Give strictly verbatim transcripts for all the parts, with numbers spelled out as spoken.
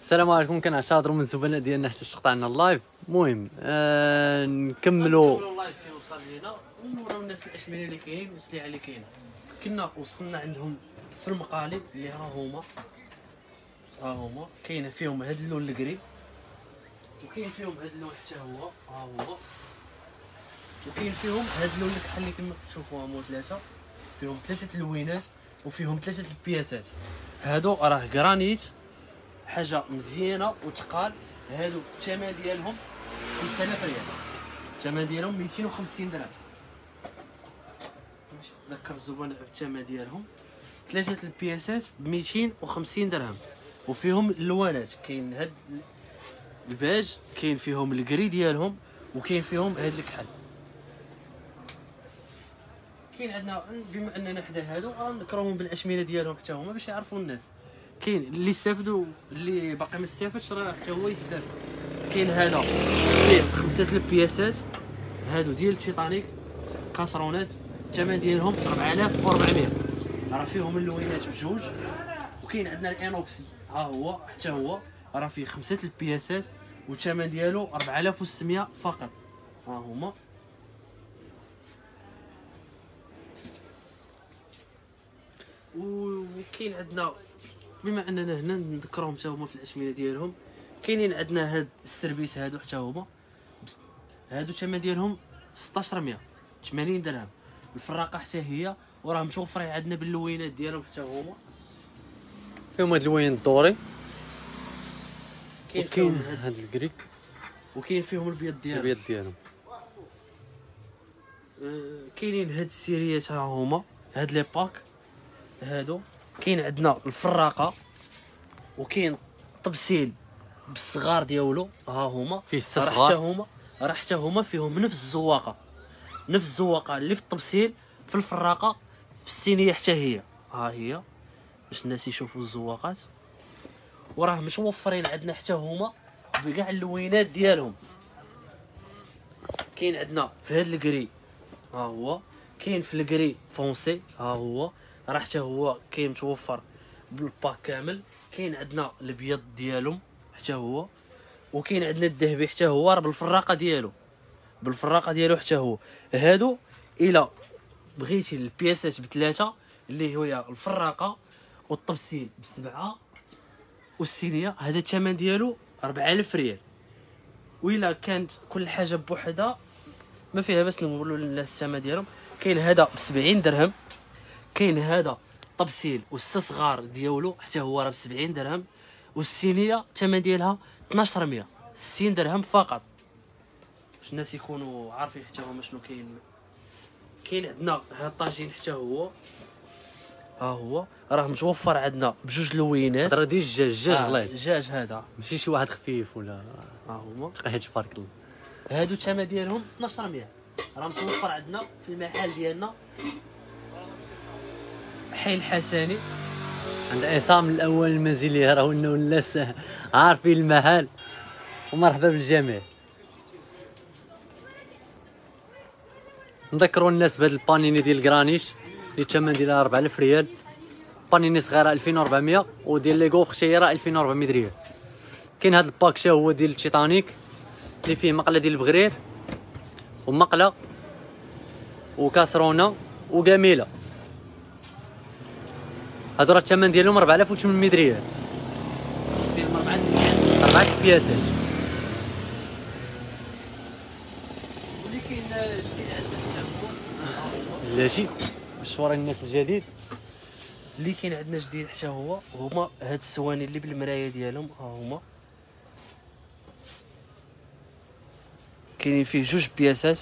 السلام عليكم. كنعتذروا من الزبناء ديالنا حتى قطعنا اللايف. المهم آه نكملوا نكملوا اللايف فين وصل لينا ونوريو الناس الاشمنه اللي كاين والسلعه اللي كاينه. كنا وصلنا عندهم في المقالب اللي ها هما ها هما كاينه فيهم هاد اللون الكري وكاين فيهم هاد اللون حتى هو ها هو وكاين فيهم هاد اللون الكحل اللي كما كتشوفوا هما ثلاثه فيهم ثلاثه اللوينات وفيهم ثلاثه البياسات. هادو راه جرانيت حاجه مزيانه وتقال. هادو الثمن ديالهم خمسة آلاف ريال، الثمن ديالهم مئتين وخمسين درهم. ذكر الزبناء بالثمن ديالهم. ثلاثه البياسات ب مئتين وخمسين درهم وفيهم اللوانات. كاين هاد الباج كاين فيهم الكري ديالهم وكاين فيهم هاد الكحل. كاين عندنا بما اننا حدا هادو غنذكرهم بالاشمنه ديالهم حتى هما باش يعرفوا الناس. كاين اللي استافدوا اللي باقي ما استافدش راه حتى هو يستافد. كاين هذا فيه خمسه البياسات هادو ديال التيتانيك كاسرونات الثمن ديالهم أربعة آلاف وأربعمية. راه فيهم اللوينات بجوج. وكاين عندنا الانوكس ها هو حتى هو راه فيه خمسه البياسات والثمن ديالو أربعة آلاف وستمية فقط. ها هما وكاين عندنا بما اننا هنا نذكرهم حتى هما في الاشمنه ديالهم. كاينين عندنا هاد السيرفيس هادو حتى هما هادو الثمن ديالهم ستة عشر مية ثمانين درهم. الفراقه حتى هي وراه متوفرين عندنا باللوينات ديالهم حتى هما فيهم هاد اللوين الدوري. كاين كاين فيهم هاد الكري وكاين فيهم البيض ديالهم البيض ديالهم. آه كاينين هاد السيريات ها هما هاد لي باك هادو. كاين عندنا الفراقه وكاين الطبسيل بالصغار ديالو ها هما فيه ستة راه صغار. حتى هما راه حتى هما فيهم نفس الزواقه نفس الزواقه اللي في الطبسيل في الفراقه في الصينيه حتى هي ها هي باش الناس يشوفوا الزواقات. وراه متوفرين عندنا حتى هما بكاع اللوينات ديالهم. كاين عندنا في هذا الكري ها هو كاين في الكري فونسي ها هو راه حتى هو كاين متوفر بالباك كامل. كاين عندنا الابيض ديالهم حتى هو وكاين عندنا الذهبي حتى هو راه بالفراقه ديالو بالفراقه ديالو حتى هو. هادو الا بغيتي البياسات بثلاثه اللي هي الفراقه والطبسيل بسبعه والصينيه هذا الثمن ديالو أربعة آلاف ريال. وإلا كانت كل حاجه بوحدها ما فيها باس نقولوا للناس الثمن ديالهم. كاين هذا ب سبعين درهم. كاين هذا طبسيل والصغار ديالو حتى هو راه ب سبعين درهم. والصينيه الثمن ديالها اثناش مية ستين درهم فقط باش الناس يكونوا عارفين حتى هما شنو كاين. كاين عندنا هذا الطاجين حتى هو ها هو راه متوفر عندنا بجوج لوينات. هضره ديال الدجاج الدجاج آه غليظ الدجاج هذا ماشي شي واحد خفيف ولا ها هما تقيت تبارك الله. هادو الثمن ديالهم اثناش مية راه متوفر عندنا في المحل ديالنا حي الحسني عند عصام الاول المنزلي راه انه الناس عارفين المحل. ومرحبا بالجميع. نذكروا الناس بهذا البانيني ديال الكرانيش اللي الثمن ديالها أربعة آلاف ريال. بانيني صغيره ألفين وأربعمية وديال ليغو خشيره ألفين وأربعمية ريال. كاين هذا الباك حتى هو ديال التيتانيك اللي فيه مقله ديال البغرير ومقله وكاسرونه وكاميله. هادو راه الثمن ديالهم أربعة آلاف وثمنمية ريال. فيهم أربعة البياسات أربعة بياسات. واللي كاين جديد عندنا حتى هو لا شي مشوار الناس الجديد اللي كاين عندنا جديد حتى هو هما هاد السواني اللي بالمرايه ديالهم ها هما كاينين فيه جوج بياسات.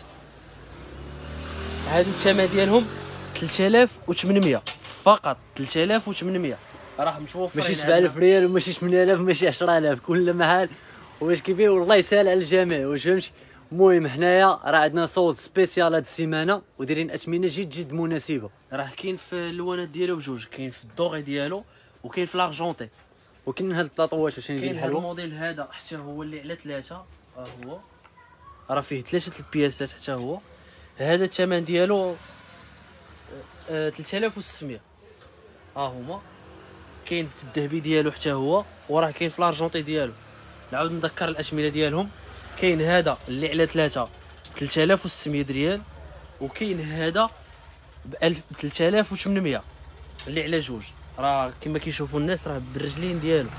هادو الثمن ديالهم ثلاثة آلاف وثمنمية فقط. ثلاثة آلاف وثمنمية راه متوفرين ماشي سبعة آلاف ريال وماشي ثمانية آلاف ماشي عشرة آلاف كل محل واش كيفيه. والله يسهل على الجميع واش فهمتي. المهم حنايا راه عندنا صوت سبيسيال هاد السيمانه ودايرين اثمنه جد جد مناسبه. راه كاين في اللوانات ديالو بجوج. كاين في الدوغي ديالو وكاين في لارجونتي. وكاين هاد الطاطوات واش كاين ندير هذا الحلوه. الموديل هذا حتى هو اللي على ثلاثه ها هو راه فيه ثلاثه البياسات حتى هو. هذا الثمن ديالو ثلاثة آلاف وستمية ها هما. كاين في الذهبي ديالو حتى هو، وراه كاين في الارجونتي ديالو. نعاود نذكر الاثمنه ديالهم. كاين هذا اللي على ثلاثة ثلاثة آلاف وستمية ريال، وكاين هذا ب ثلاثة آلاف وثمانمية اللي على جوج. راه كما كيشوفوا الناس راه بالرجلين ديالو.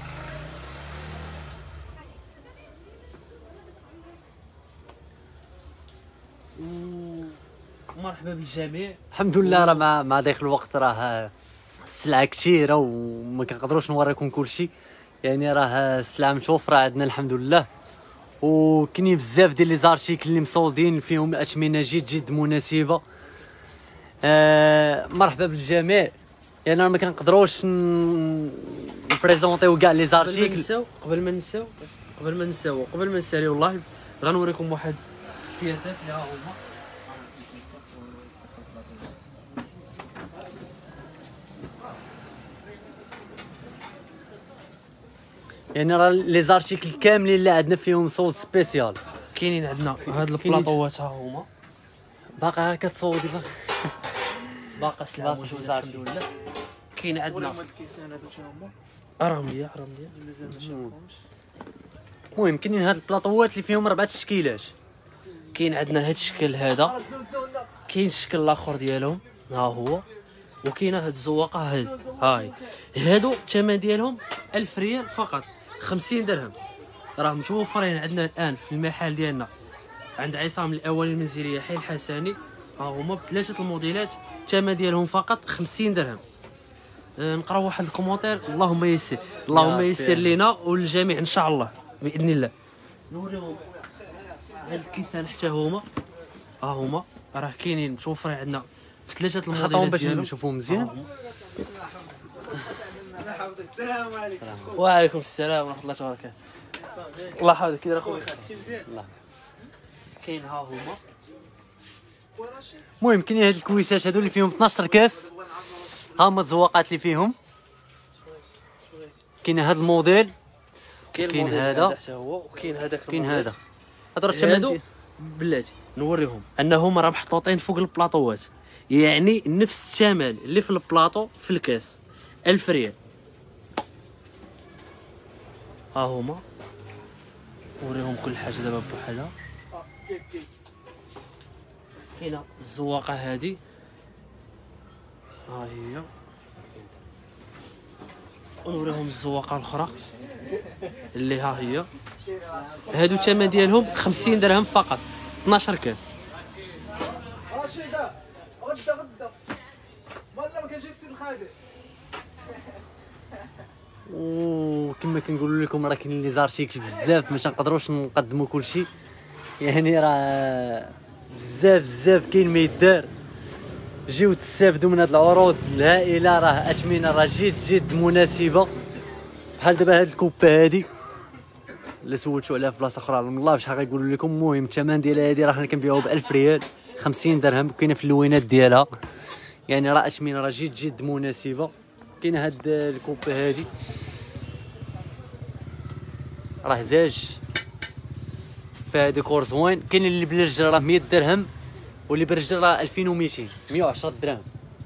مرحبا بالجميع. الحمد لله. راه مع مع ضيق الوقت راه السلعه كثيره وما كنقدروش نوريكم كلشي، يعني راه السلعه متوفره عندنا الحمد لله، وكاينين بزاف ديال لي زارتيكل اللي مصودين فيهم اثمنه جد جد مناسبه. آه مرحبا بالجميع. يعني راه ما كنقدروش نبريزونطيو كاع لي زارتيكل. قبل ما نساو قبل ما نساو قبل ما نساليو اللايف غنوريكم واحد البياسات اللي ها هما. يعني راه لي زارتيكل كاملين اللي عندنا فيهم صوت سبيسيال. كاينين عندنا هاد البلاطوات ها هما. باقا كتصودي باقا باقا سلعه موجوده الحمد لله. كاين عندنا راهم ليا راهم ليا مازال ما شافوهمش. المهم كاينين هاد البلاطوات اللي فيهم اربعه تشكيلات. كاين عندنا هاد الشكل هذا، كاين الشكل الاخر ديالهم ها هو، وكاينه هاد الزواقه هاد هاي. هادو الثمن ديالهم ألف ريال فقط، خمسين درهم. راه متوفرين عندنا الان في المحل ديالنا عند عصام الاولي المنزليه حي الحسني. ها هما بثلاثه الموديلات، الثمن ديالهم فقط خمسين درهم. أه نقراو واحد الكومونتير. اللهم يسر اللهم يسر لينا وللجميع ان شاء الله باذن الله. نوريهم هاد الكيسان حتى هما ها هما راه كاينين متوفرين عندنا في ثلاثه الموديلات ديالهم باش نشوفوهم مزيان. السلام عليكم. وعليكم السلام ورحمه الله وبركاته. الله يحفظك. كي داير اخويا؟ الله. كاين ها هما. المهم كاينين هاد الكويسات هادو اللي فيهم اثناش كاس. ها هما الزواقات اللي فيهم. كاين هاد الموديل، كاين هذا حتى هو، وكاين هذاك كاين هذا. هادو راه هادو الثمن بلاتي نوريهم انهم راه محطوطين فوق البلاطوات، يعني نفس الثمن اللي في البلاطو في الكاس، ألف ريال. ها هما نوريهم كل حاجه دابا بوحدها. كاينه الزواقه هذه ها هي، ونوريهم الزواقه الاخرى اللي ها هي. هادو الثمن ديالهم خمسين درهم فقط، اثناش كاس. رشيدة غدا غدا والله ما كنجي السيد الخادم. وكما كنقول لكم راه كاينين لي زارتيكل بزاف، ما تنقدروش نقدموا كلشي، يعني راه بزاف بزاف كاين ما يدار. جيو تستافدوا من هاد العروض الهائله، راه اثمنه راه جد جد مناسبه. بحال دابا هاد الكوبه هادي اللي سولتو عليها في بلاصه اخرى من الله باش غيقولوا لكم. المهم الثمن ديالها هادي راه حنا كنبيعوها ب ألف ريال، خمسين درهم، كاينه في اللوينات ديالها، يعني راه اثمنه راه جد جد مناسبه. كاينه هاد الكوبه هادي راه زاج فيها ديكور زوين. كاين اللي بالرجل راه مية درهم، واللي بالرجل راه ألفين ومئتين، مية وعشرة دراهم.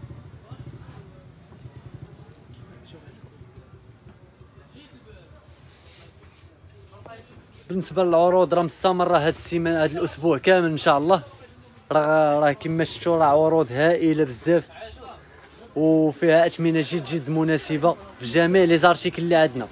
بالنسبه للعروض راه مستمره هاد السيمانه، هاد الاسبوع كامل ان شاء الله. راه راه كما شفتوا راه عروض هائله بزاف، وفيها اثمنه جد جد مناسبه في جميع لي زارتيكل اللي عندنا،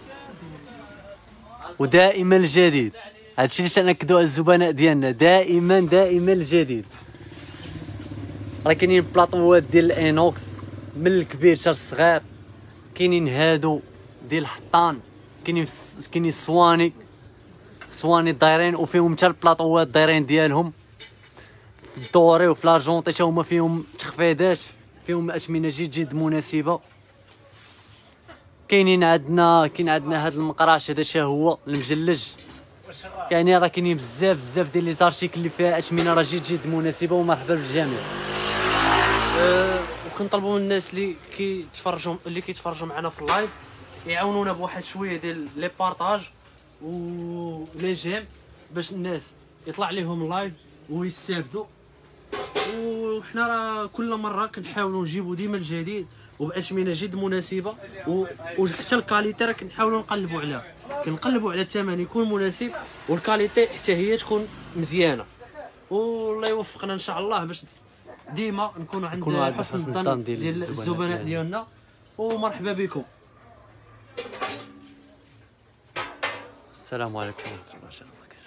ودائما الجديد. هادشي اللي تنأكدوا على الزبناء ديالنا، دائما دائما الجديد. راه كاينين بلاطوات ديال الانوكس من الكبير حتى الصغير، كاينين هادو ديال الحطان، كاينين كاينين الصواني صواني دايرين، وفيهم حتى البلاطوات دايرين ديالهم في الدوري وفي لارجونطي، حتى هما فيهم تخفيضات، فيهم اثمنه جد جد مناسبه. كاينين عندنا كاين عندنا هذا المقراش هذا شا هو المجلج، يعني راه كاينين بزاف بزاف ديال لي زارتيكل اللي فيها اثمنه راه جد جد مناسبه. ومرحبا بالجميع. أه وكنطلبوا من الناس اللي كيتفرجوا اللي كيتفرجوا معنا في اللايف يعاونونا بواحد شويه ديال لي بارطاج و لي جيم باش الناس يطلع لهم لايف ويستافدوا. وحنا راه كل مره كنحاولوا نجيبوا ديما الجديد وباثمنه جد مناسبه، و- وحتى الكاليتي راه كنحاولوا نقلبوا عليها، كنقلبوا على الثمن يكون مناسب والكاليتي حتى هي تكون مزيانه. والله يوفقنا ان شاء الله باش ديما نكونوا عند نكونوا عند حسن حسن الظن الظن ديال ديال الزبناء الزبناء ديالنا. ديالنا. ومرحبا بكم. السلام عليكم ورحمه الله وبركاته.